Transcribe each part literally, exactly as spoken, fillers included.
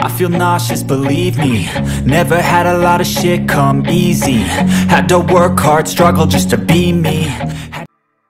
I feel nauseous, believe me. Never had a lot of shit come easy. Had to work hard, struggle just to be me. Had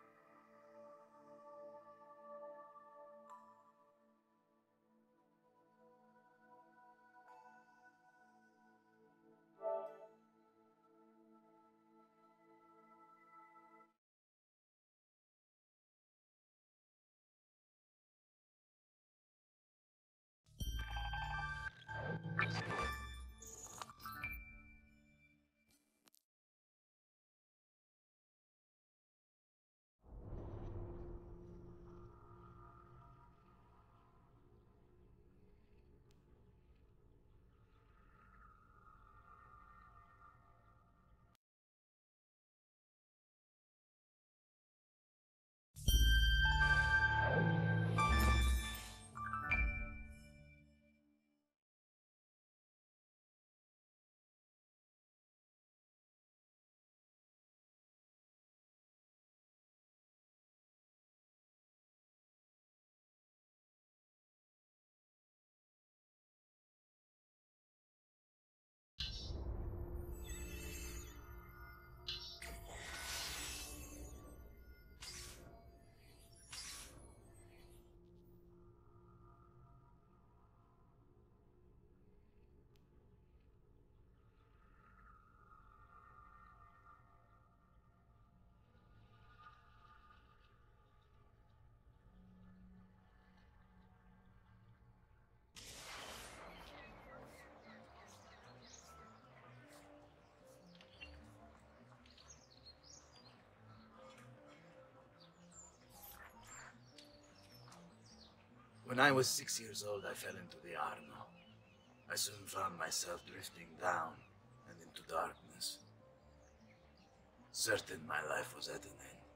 When I was six years old, I fell into the Arno. I soon found myself drifting down and into darkness. Certain my life was at an end.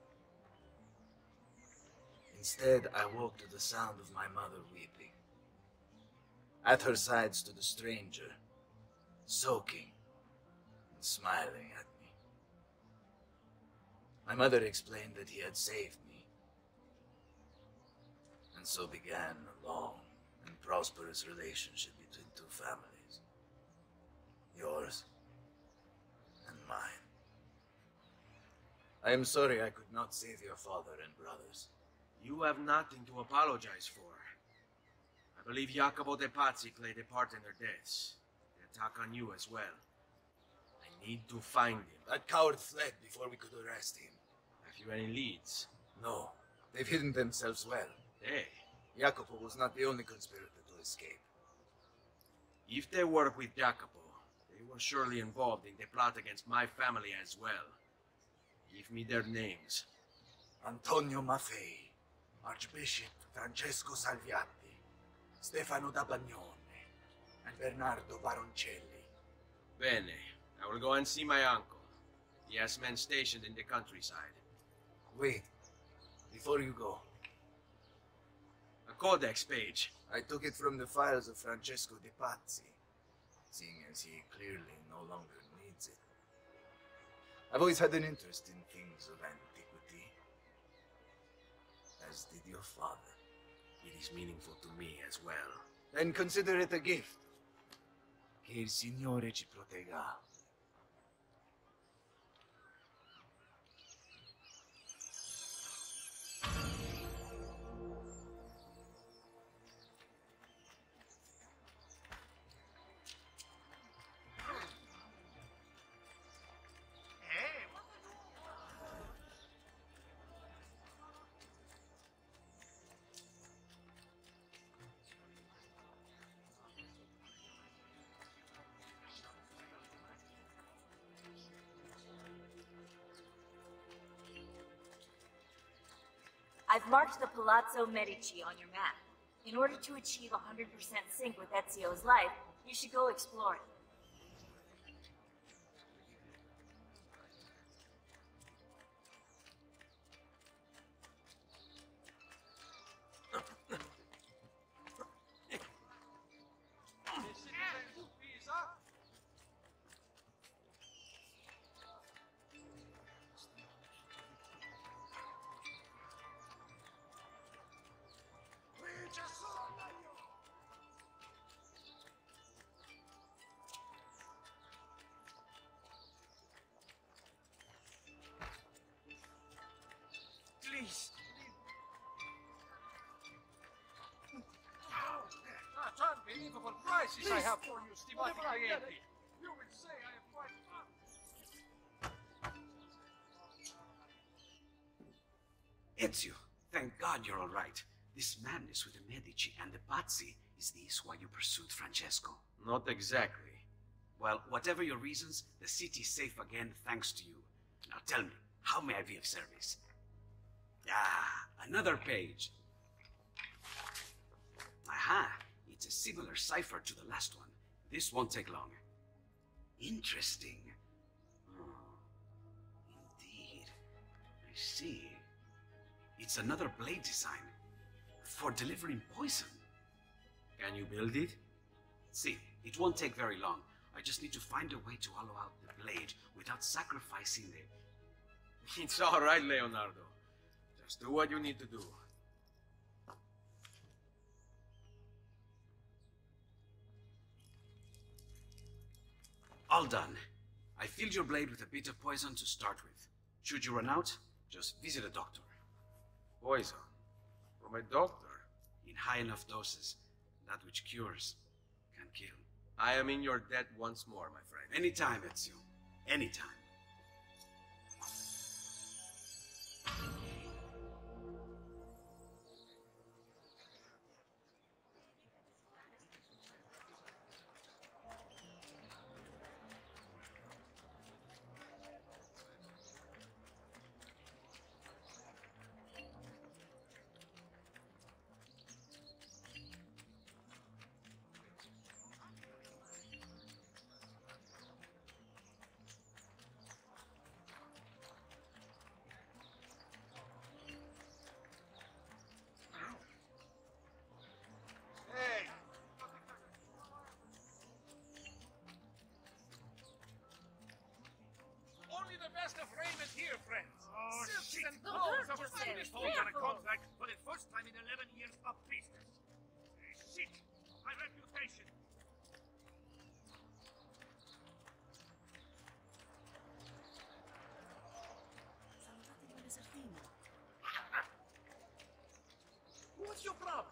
Instead, I woke to the sound of my mother weeping. At her side stood a stranger, soaking and smiling at me. My mother explained that he had saved me. And so began a long and prosperous relationship between two families. Yours and mine. I am sorry I could not save your father and brothers. You have nothing to apologize for. I believe Jacopo de Pazzi played a part in their deaths. The attack on you as well. I need to find him. That coward fled before we could arrest him. Have you any leads? No, they've hidden themselves well. Hey, Jacopo was not the only conspirator to escape. if they work with Jacopo, they were surely involved in the plot against my family as well. Give me their names. Antonio Maffei, Archbishop Francesco Salviati, Stefano da Bagnone, and Bernardo Baroncelli. Bene. I will go and see my uncle. He has men stationed in the countryside. Wait, before you go. A codex page. I took it from the files of Francesco de Pazzi, seeing as he clearly no longer needs it. I've always had an interest in things of antiquity, as did your father. It is meaningful to me as well. Then consider it a gift. Che il Signore ci protegga. I've marked the Palazzo Medici on your map. In order to achieve one hundred percent sync with Ezio's life, you should go explore it. remarkable prices I have for you, stimati clienti. You will say I am quite fun. Ezio, thank God you're all right. This madness with the Medici and the Pazzi, is this why you pursued Francesco? Not exactly. Well, whatever your reasons, the city's safe again thanks to you. Now tell me, how may I be of service? Ah, another page. Aha, it's a similar cipher to the last one. This won't take long. Interesting. Oh, indeed. I see. It's another blade design. For delivering poison. Can you build it? See, it won't take very long. I just need to find a way to hollow out the blade without sacrificing the... It's all right, Leonardo. Just do what you need to do. All done. I filled your blade with a bit of poison to start with. Should you run out, just visit a doctor. Poison? From a doctor? In high enough doses, that which cures can kill. I am in your debt once more, my friend. Anytime, Ezio. Anytime. Hey! Only the best of raiment here, friends. Oh, Silks shit. and Don't clothes hurt of a yourself. finest Hold on a Careful. contract for the first time in eleven years of business. Eh, Shit! My reputation. What's your problem?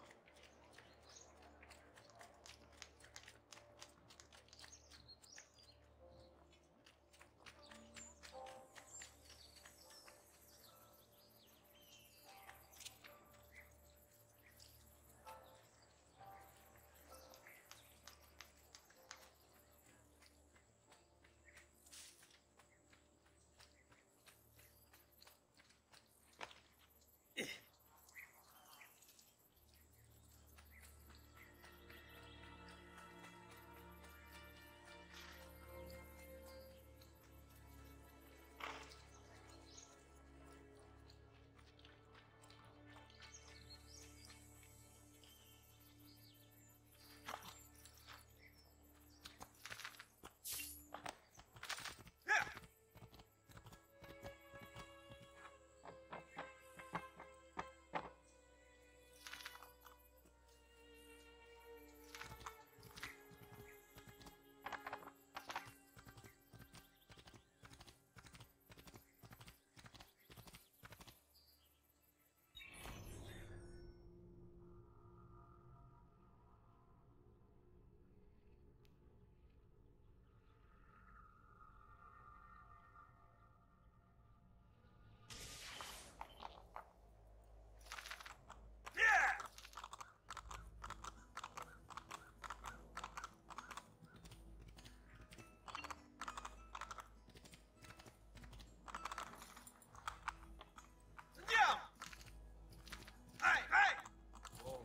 Andiamo! Hey, hey! Oh.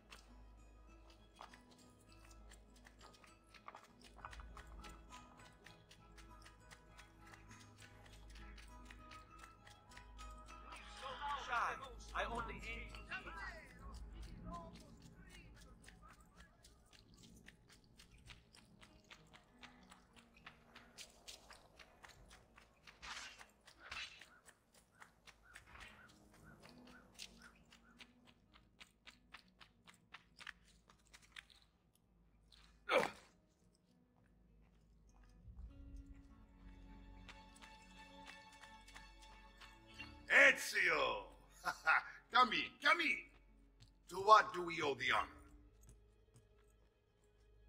Shy, I only aim to Ezio! Come in, come in. To what do we owe the honor?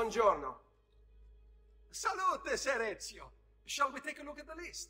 Buongiorno. Salute, Ser Ezio. Shall we take a look at the list?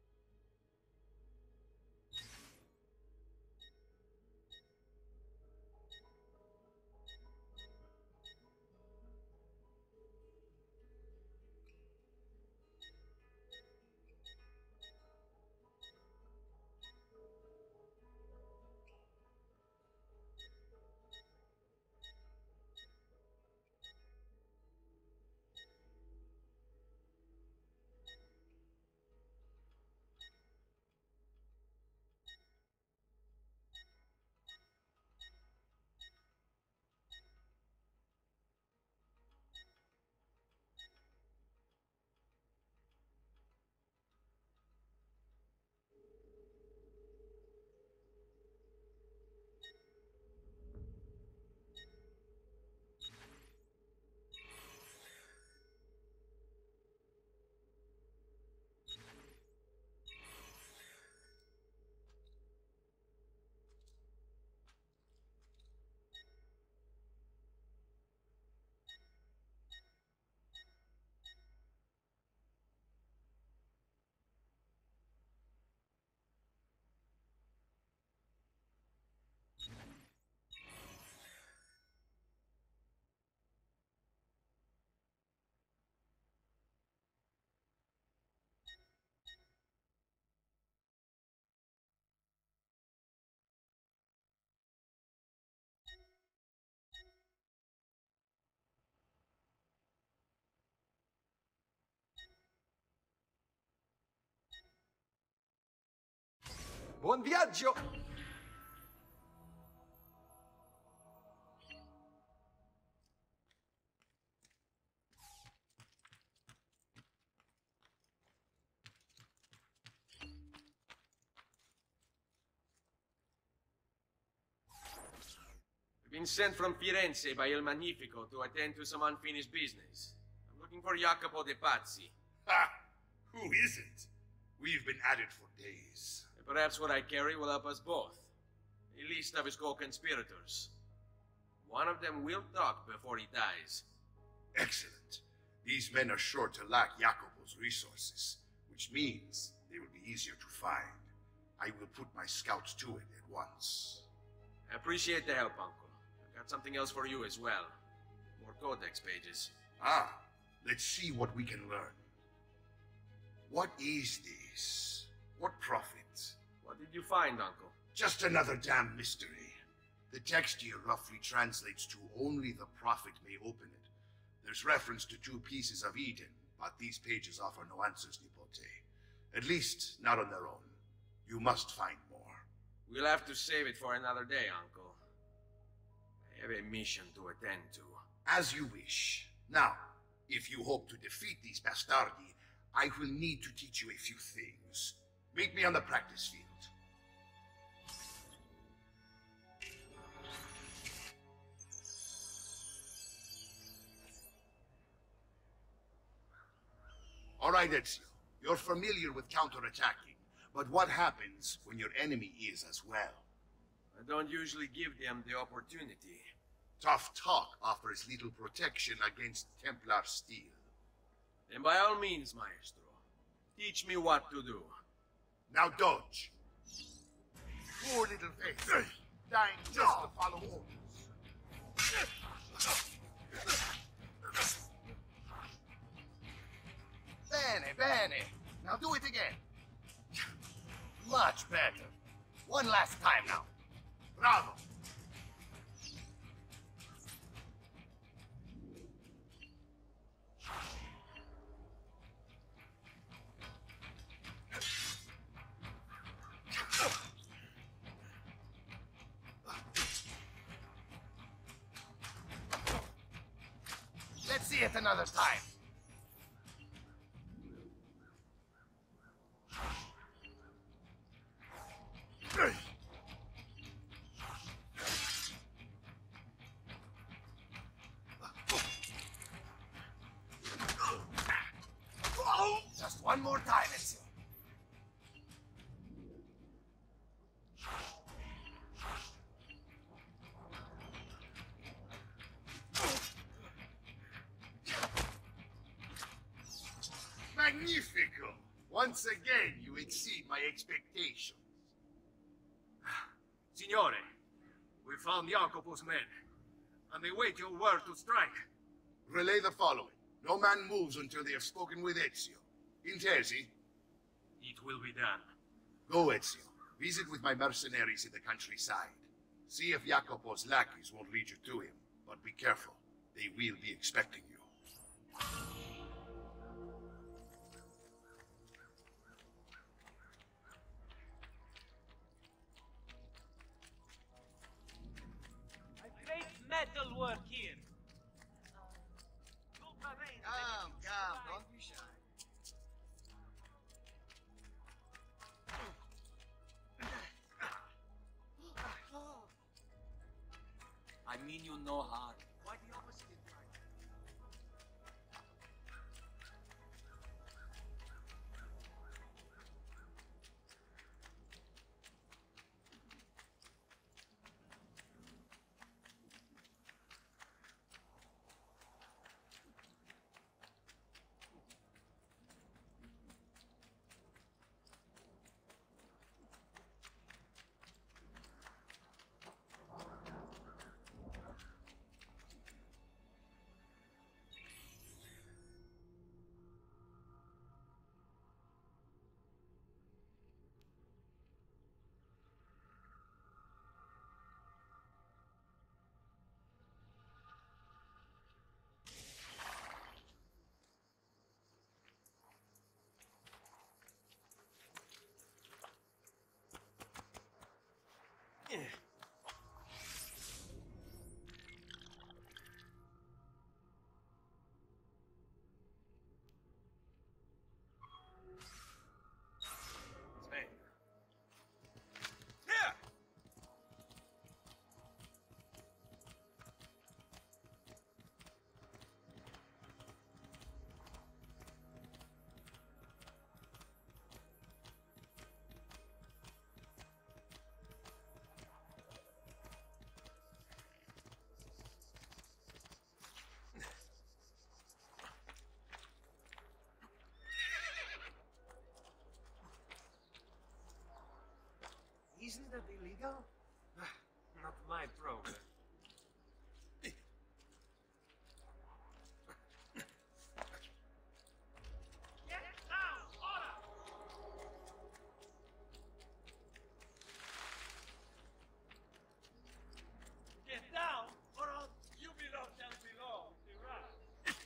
Buon viaggio! I've been sent from Firenze by Il Magnifico to attend to some unfinished business. I'm looking for Jacopo de Pazzi. Ha! Who isn't? We've been at it for days. Perhaps what I carry will help us both. A list of his co-conspirators. One of them will talk before he dies. Excellent. These men are sure to lack Jacopo's resources, which means they will be easier to find. I will put my scouts to it at once. I appreciate the help, Uncle. I've got something else for you as well. More codex pages. Ah, let's see what we can learn. What is this? What prophet? What did you find, Uncle? Just another damn mystery. The text here roughly translates to only the prophet may open it. There's reference to two pieces of Eden, but these pages offer no answers, Nipote. At least, not on their own. You must find more. We'll have to save it for another day, Uncle. I have a mission to attend to. As you wish. Now, if you hope to defeat these bastardi, I will need to teach you a few things. Meet me on the practice field. All right, Ezio. You're familiar with counterattacking, but what happens when your enemy is as well? I don't usually give them the opportunity. Tough talk offers little protection against Templar steel. Then by all means, Maestro. Teach me what to do. Now dodge. Poor little face. Dying just to follow orders. Bene, bene. Now do it again. Much better. One last time now. Bravo. Let's see it another time. Just one more time, Ezio. Once again, you exceed my expectations. Signore, we found Jacopo's men, and they wait your word to strike. Relay the following. No man moves until they have spoken with Ezio. Intesi? It will be done. Go, Ezio. Visit with my mercenaries in the countryside. See if Jacopo's lackeys won't lead you to him, but be careful. They will be expecting you. Great metal work here. Come, come, don't be shy. I mean you no harm. Why the opposite is right? Isn't that illegal? Not my problem. Get down! Order! Get down, or else you belong down below. The rat.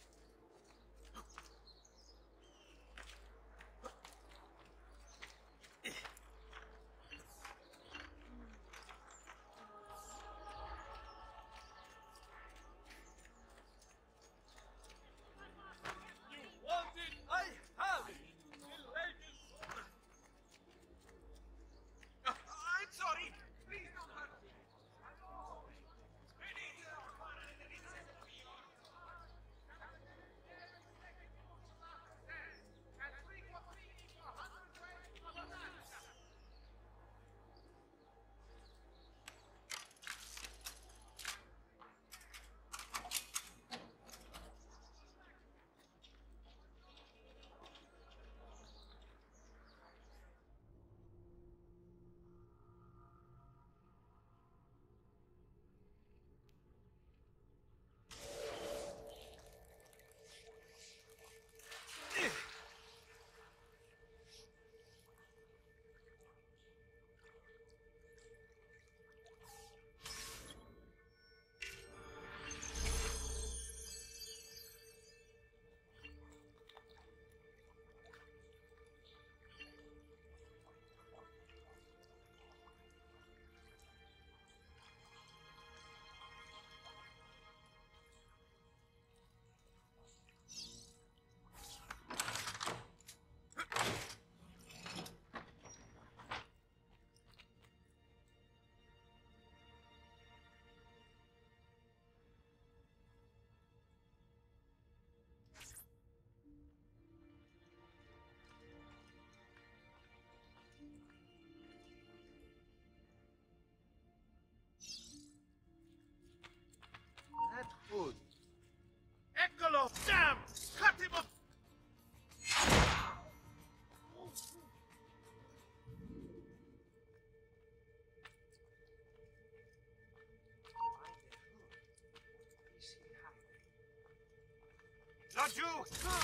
Got you!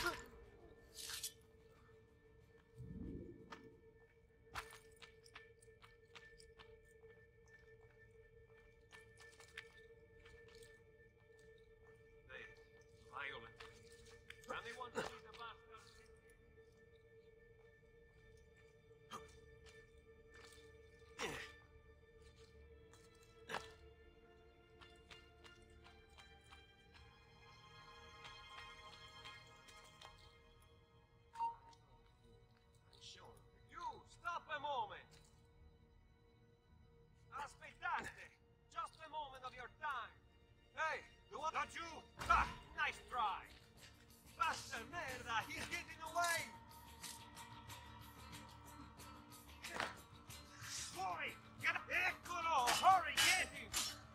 Violent. Anyone see the bastard? You, stop a moment! Aspettate! Just a moment of your time! Hey, you want... Not you! Ah, nice try! Basta merda, he's getting away! Boy, get... Eccolo! Hurry, get him!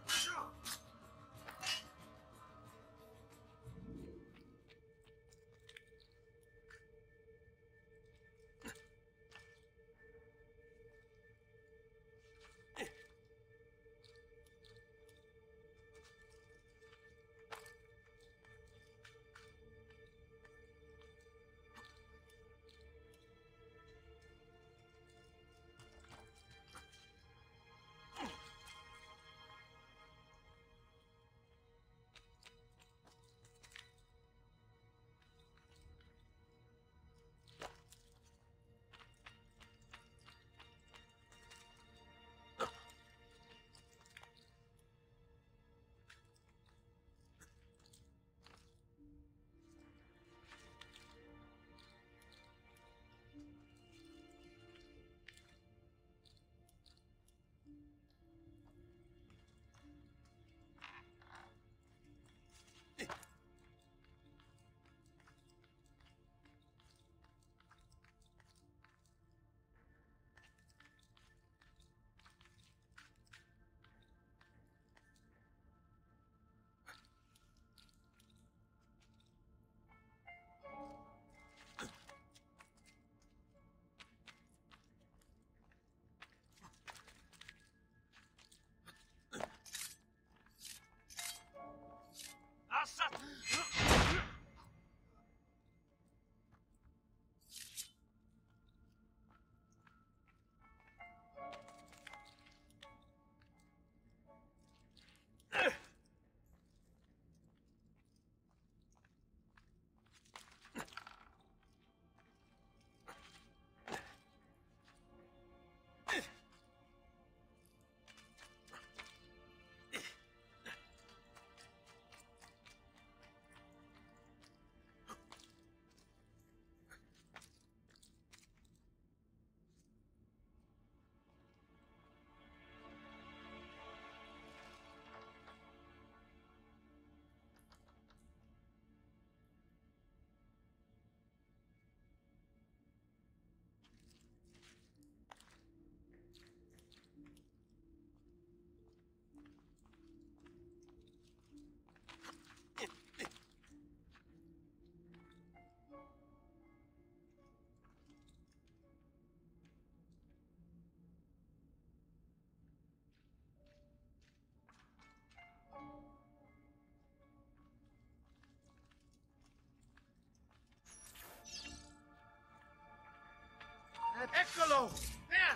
Eccolo! There!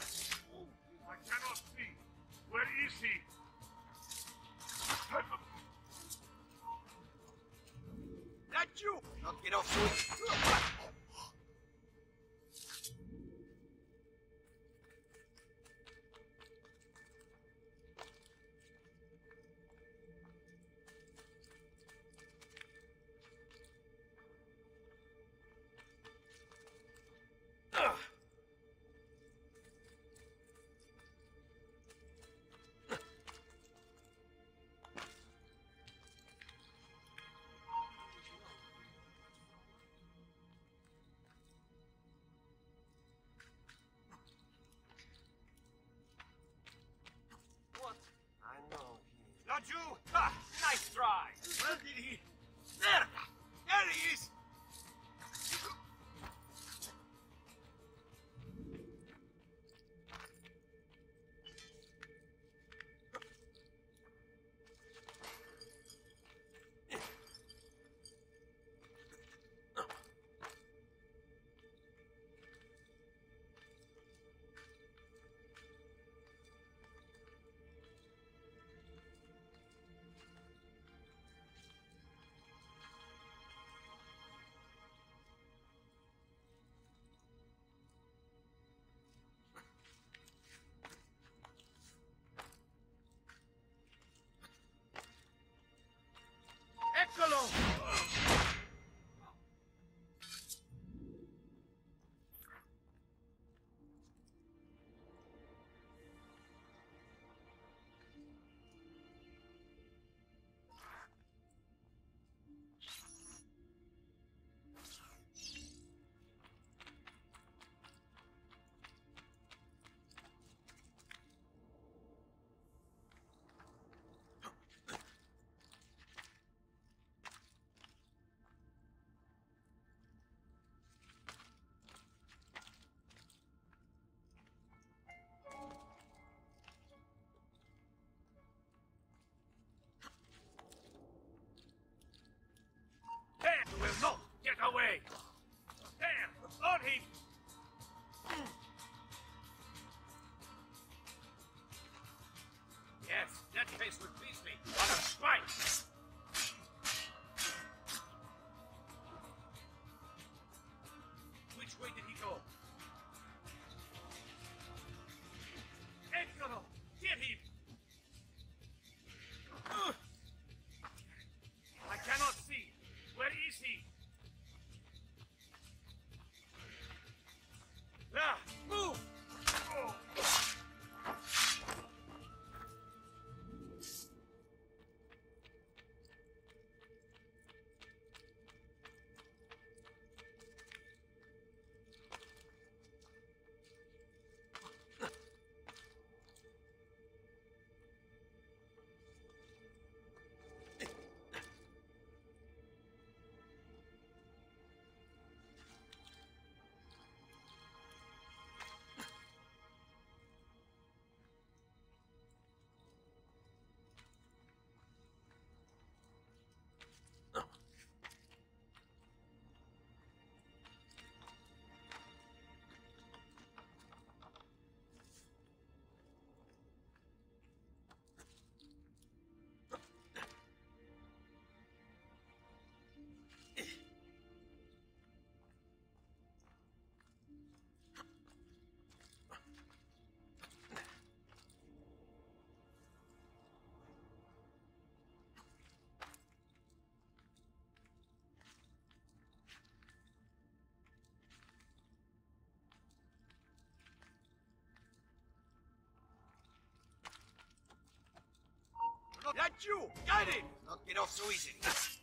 I cannot see. Where is he? That you! Now get off to it! That you! Got it! Not get off so easily.